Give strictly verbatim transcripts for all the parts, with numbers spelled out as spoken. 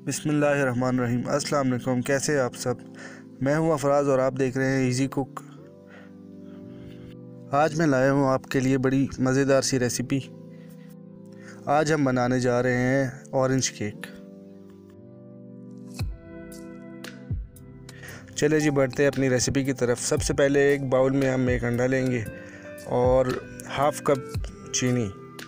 बिस्मिल्लाहिर्रहमानिर्रहीम। अस्सलाम वालेकुम। कैसे हैं आप सब? मैं हूं अफराज और आप देख रहे हैं इजी कुक। आज मैं लाया हूं आपके लिए बड़ी मज़ेदार सी रेसिपी। आज हम बनाने जा रहे हैं ऑरेंज केक। चले जी बढ़ते हैं अपनी रेसिपी की तरफ। सबसे पहले एक बाउल में हम एक अंडा लेंगे और हाफ कप चीनी,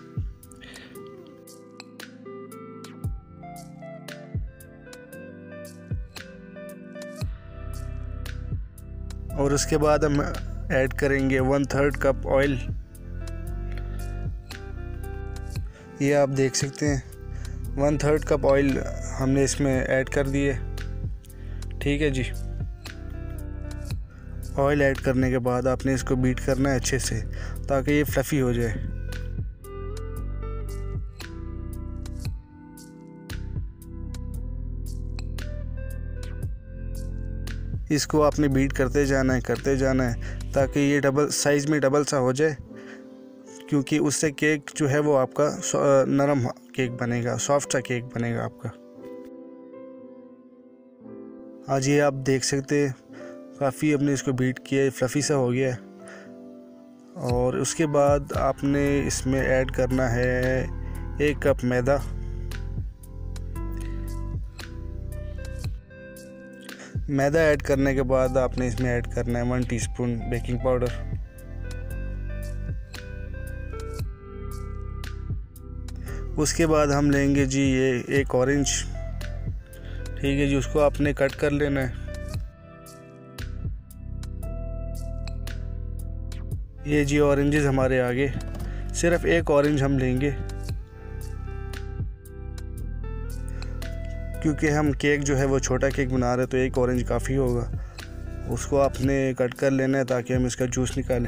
और उसके बाद हम ऐड करेंगे वन थर्ड कप ऑयल। ये आप देख सकते हैं वन थर्ड कप ऑयल हमने इसमें ऐड कर दिए। ठीक है जी। ऑयल ऐड करने के बाद आपने इसको बीट करना है अच्छे से ताकि ये फ्लफ़ी हो जाए। इसको आपने बीट करते जाना है करते जाना है ताकि ये डबल साइज़ में डबल सा हो जाए, क्योंकि उससे केक जो है वो आपका नरम केक बनेगा, सॉफ्ट सा केक बनेगा आपका। आज ये आप देख सकते हैं काफ़ी हमने इसको बीट किया, फ्लफ़ी सा हो गया है। और उसके बाद आपने इसमें ऐड करना है एक कप मैदा, मैदा ऐड करने के बाद आपने इसमें ऐड करना है वन टीस्पून बेकिंग पाउडर। उसके बाद हम लेंगे जी ये एक ऑरेंज। ठीक है जी, उसको आपने कट कर लेना है। ये जी ऑरेंजेस हमारे आगे, सिर्फ एक ऑरेंज हम लेंगे क्योंकि हम केक जो है वो छोटा केक बना रहे हैं, तो एक ऑरेंज काफ़ी होगा। उसको आपने कट कर लेना है ताकि हम इसका जूस निकालें।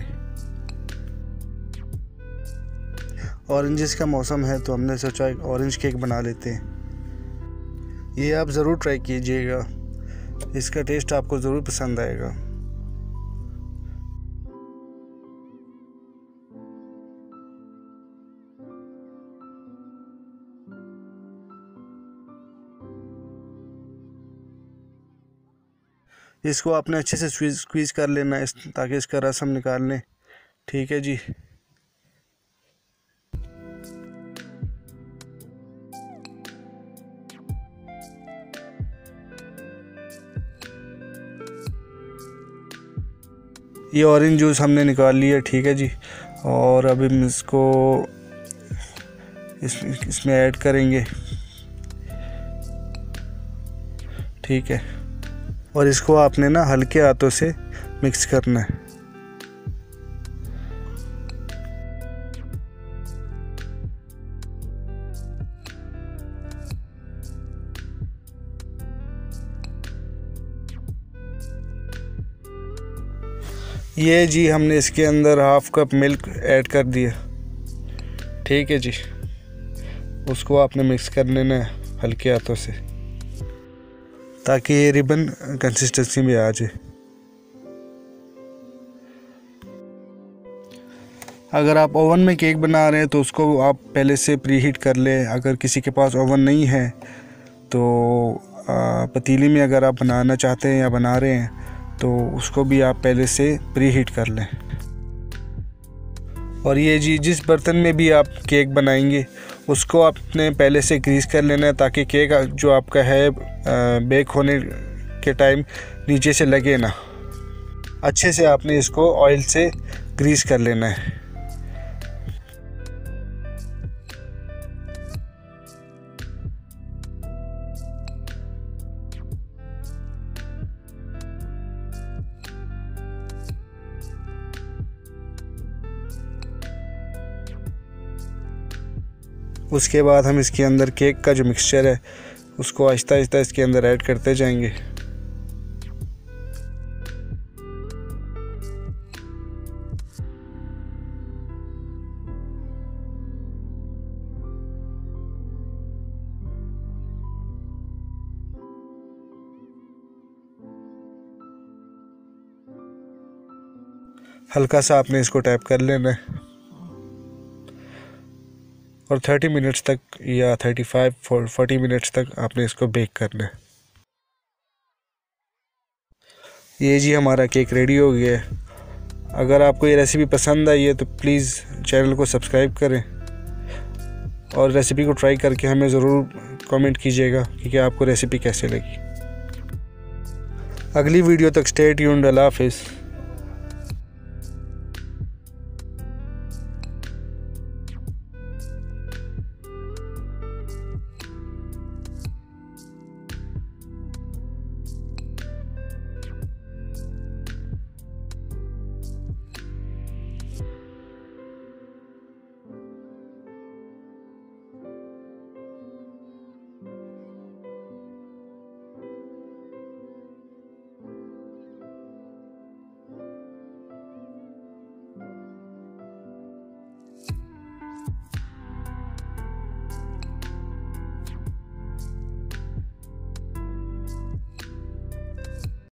ऑरेंजेस का मौसम है तो हमने सोचा ऑरेंज केक बना लेते हैं। ये आप ज़रूर ट्राई कीजिएगा, इसका टेस्ट आपको ज़रूर पसंद आएगा। इसको आपने अच्छे से स्क्वीज़ स्क्वीज़ कर लेना है ताकि इसका रस हम निकाल लें। ठीक है जी। ये ऑरेंज जूस हमने निकाल लिया। ठीक है जी। और अब हम इसको इस, इसमें ऐड करेंगे। ठीक है। और इसको आपने ना हल्के हाथों से मिक्स करना है। ये जी हमने इसके अंदर हाफ कप मिल्क ऐड कर दिया। ठीक है जी। उसको आपने मिक्स कर लेना है हल्के हाथों से ताकि ये रिबन कंसिस्टेंसी में आ जाए। अगर आप ओवन में केक बना रहे हैं तो उसको आप पहले से प्री हीट कर लें। अगर किसी के पास ओवन नहीं है तो पतीली में अगर आप बनाना चाहते हैं या बना रहे हैं तो उसको भी आप पहले से प्री हीट कर लें। और ये जी जिस बर्तन में भी आप केक बनाएंगे उसको आपने पहले से ग्रीस कर लेना है ताकि केक जो आपका है बेक होने के टाइम नीचे से लगे ना। अच्छे से आपने इसको ऑयल से ग्रीस कर लेना है। उसके बाद हम इसके अंदर केक का जो मिक्सचर है उसको आहिस्ता आहिस्ता इसके अंदर ऐड करते जाएंगे। हल्का सा आपने इसको टैप कर लेना है। और थर्टी मिनट्स तक या थर्टी फाइव फोर्टी मिनट्स तक आपने इसको बेक करना है। ये जी हमारा केक रेडी हो गया है। अगर आपको ये रेसिपी पसंद आई है तो प्लीज़ चैनल को सब्सक्राइब करें और रेसिपी को ट्राई करके हमें ज़रूर कमेंट कीजिएगा कि आपको रेसिपी कैसे लगी। अगली वीडियो तक स्टे ट्यून्ड। अल्लाह हाफिज़।